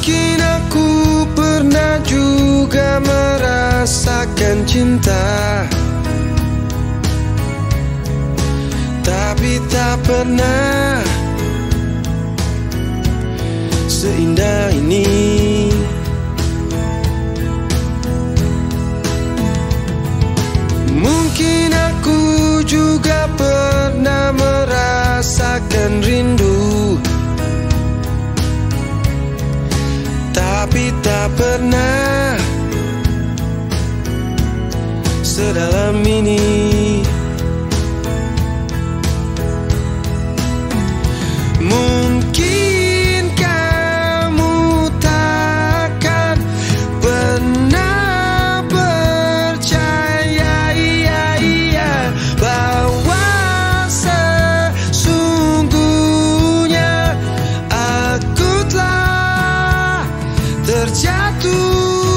Mungkin aku pernah juga merasakan cinta, tapi tak pernah seindah ini. Mungkin aku juga pernah merasakan rindu, tapi tak pernah sedalam ini. Mungkin kamu takkan pernah percaya bahwa sesungguhnya aku telah terjatuh.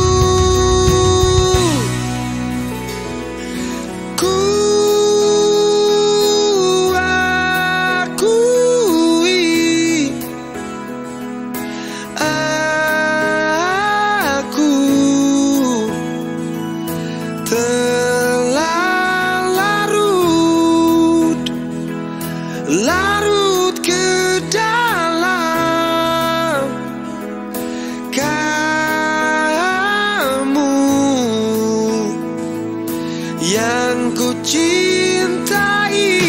Larut ke dalam kamu yang ku cintai.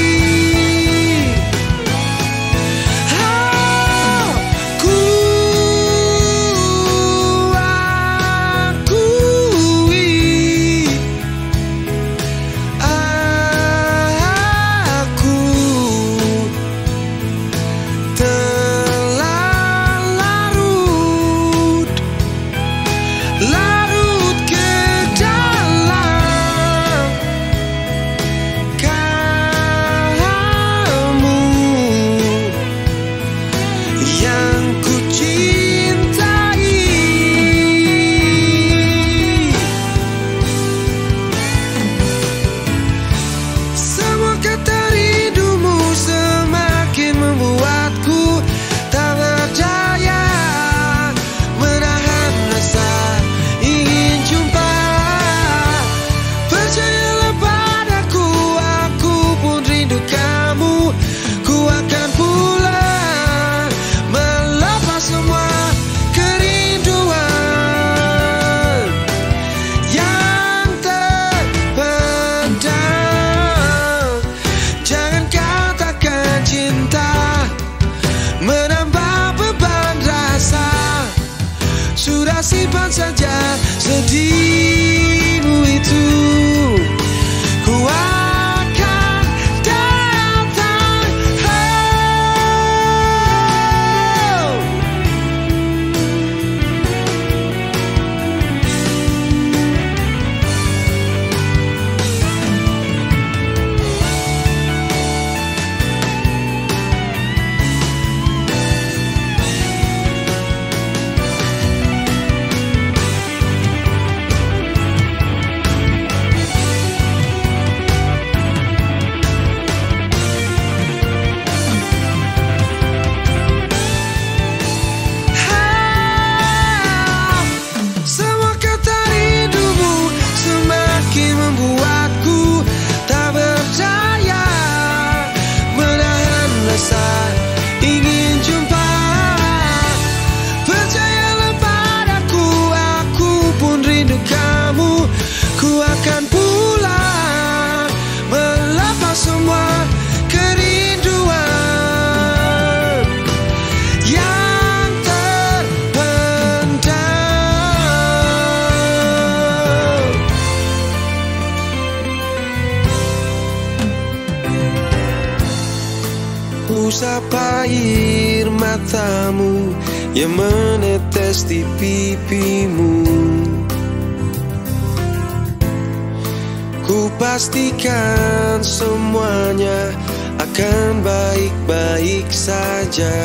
Larut ke dalam kamu yang ku cintai. Semua kata rindumu semakin membuatku tak berdaya menahan rasa ingin jumpa. Percayalah padaku, aku pun rindu kamu. Ku akan pulang melepas semua kerinduan yang terpendam. Jangan katakan cinta menambah beban rasa. Sudah simpan saja sedihmu itu. Ku akan datang. Semua kata rindumu semakin membuatku tak berdaya menahan rasa ingin jumpa. Percayalah padaku, aku pun rindu kamu. Ku akan pulang melepas semua kerinduan yang terpendam. Usap air matamu yang menetes di pipimu. Ku pastikan semuanya akan baik-baik saja.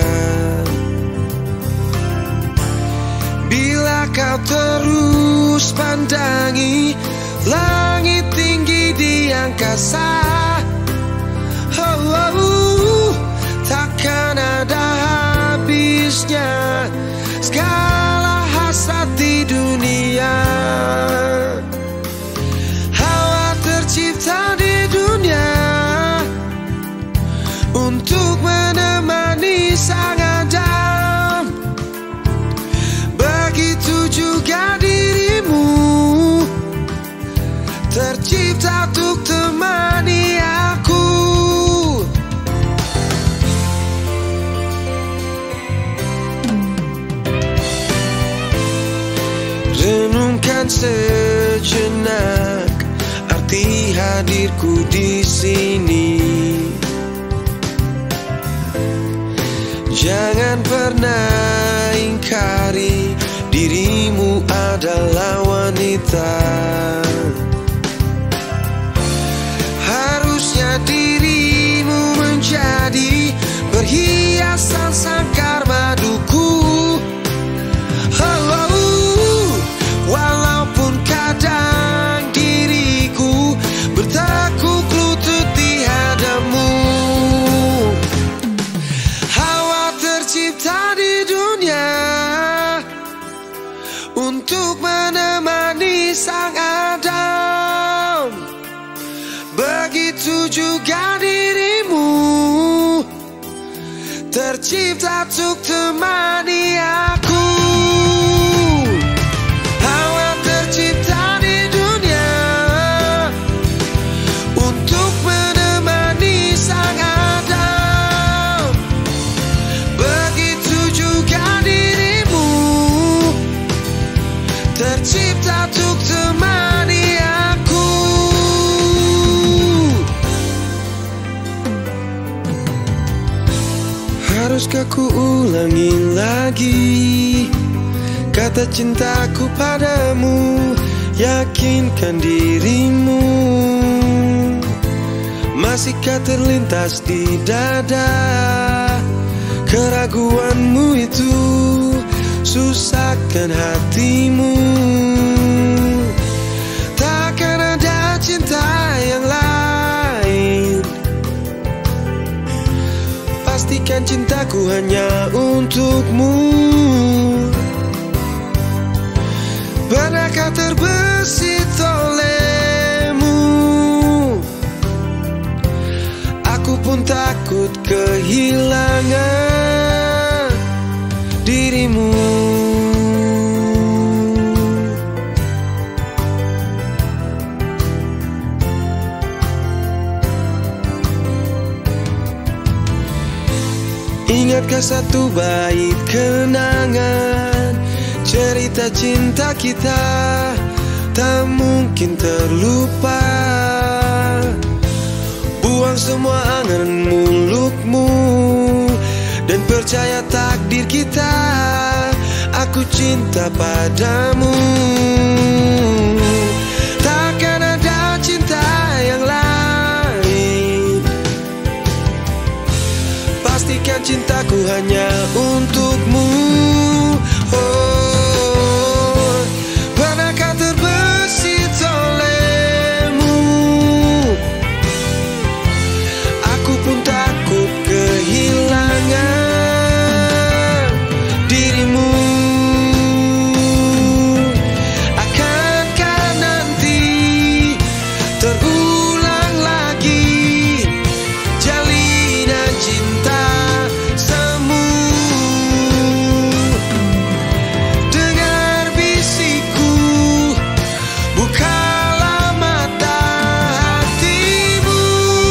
Bila kau terus pandangi langit tinggi di angkasa, takkan ada habisnya segala hasrat di dunia. Hawa tercipta di dunia untuk menemani sang Adam. Begitu juga dirimu, tercipta untuk temani aku. Renungkan sejenak arti hadirku di sini. Jangan pernah ingkari dirimu adalah wanita. Harusnya dirimu menjadi perhiasan sangkar maduku. Walaupun kadang diriku bertekuk lutut di hadamu. Hawa tercipta di dunia untuk menemani sang Adam. Begitu juga dirimu, tercipta untuk temani aku. Tercipta untuk temani aku. Haruskah ku ulangi lagi kata cintaku padamu? Yakinkan dirimu, masihkah terlintas di dada keraguanmu itu? Susahkan hatimu, takkan ada cinta yang lain. Pastikan cintaku hanya untukmu. Pernahkah terbesit olehmu? Aku pun takut kehilangan dirimu. Ingatkah satu bait kenangan, cerita cinta kita tak mungkin terlupa. Buang semua angan mulutmu dan percaya takdir kita. Aku cinta padamu. Takkan ada cinta yang lain. Pastikan cintaku hanya untukmu. Oh, pernahkah terbesit olehmu? Aku pun takut kehilangan dirimu. Akankah nanti terulang lagi jalinan cinta semu? Dengar bisikku, bukalah mata hatimu.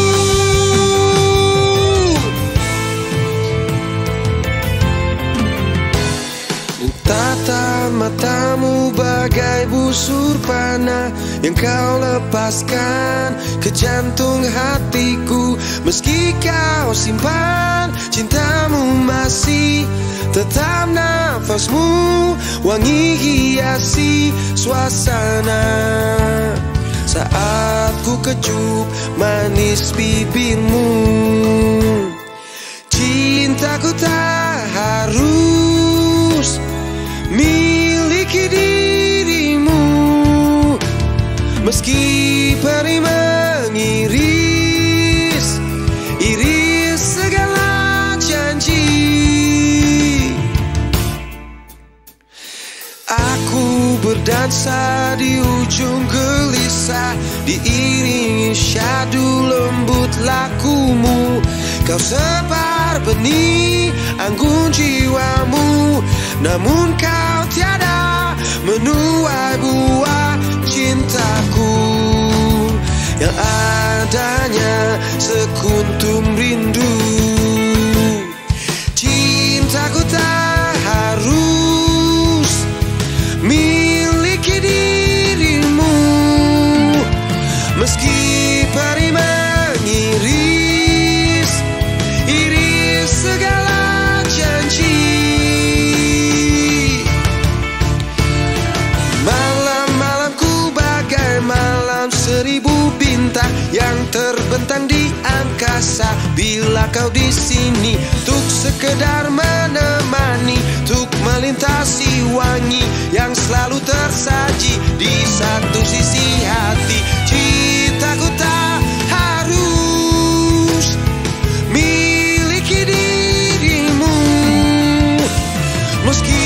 Tatap matamu bagai busur panah yang kau lepaskan ke jantung hatiku. Meski kau simpan cintamu masih tetap nafasmu wangi hiasi suasana. Saat ku kecup manis bibirmu, cintaku tak harus miliki dirimu. Meski peri mengiris segala janji, berdansa di ujung gelisah, diiringi syadu lembut lakumu. Kau sebar benih anggun jiwamu, namun kau tiada menuai buah cintaku. Yang adanya sekuntum rindu. Cintaku tak harus miliki dirimu, meski peri mengiris segala janji. Malam-malamku bagai malam seribu bintang yang terbentang di angkasa. Bila kau di sini, tuk sekedar menemani, tuk melintasi wangi yang selalu tersaji di satu sisi hati. Cintaku tak harus miliki dirimu, meski